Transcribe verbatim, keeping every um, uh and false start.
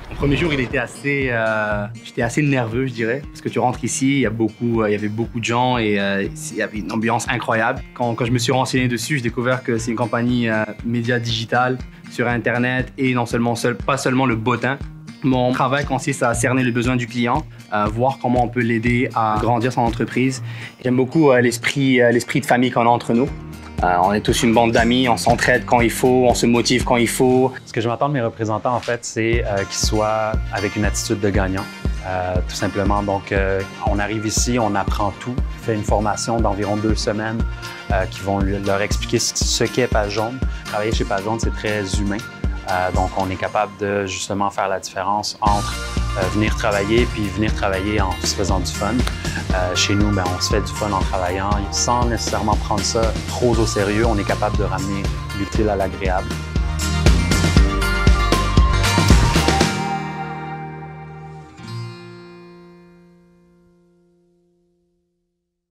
Mon premier jour, il était assez, euh, j'étais assez nerveux, je dirais, parce que tu rentres ici, il y a beaucoup, euh, il y avait beaucoup de gens et euh, il y avait une ambiance incroyable. Quand, quand je me suis renseigné dessus, j'ai découvert que c'est une compagnie euh, média digital sur Internet et non seulement seul, pas seulement le bottin. Mon travail consiste à cerner les besoins du client, euh, voir comment on peut l'aider à grandir son entreprise. J'aime beaucoup euh, l'esprit, euh, l'esprit de famille qu'on a entre nous. Euh, on est tous une bande d'amis, on s'entraide quand il faut, on se motive quand il faut. Ce que je m'attends de mes représentants, en fait, c'est euh, qu'ils soient avec une attitude de gagnant, euh, tout simplement. Donc, euh, on arrive ici, on apprend tout, on fait une formation d'environ deux semaines euh, qui vont lui, leur expliquer ce, ce qu'est Page Jaune. Travailler chez Page Jaune, c'est très humain. Euh, donc, on est capable de justement faire la différence entre euh, venir travailler puis venir travailler en se faisant du fun. Euh, chez nous, ben, on se fait du fun en travaillant sans nécessairement prendre ça trop au sérieux. On est capable de ramener l'utile à l'agréable.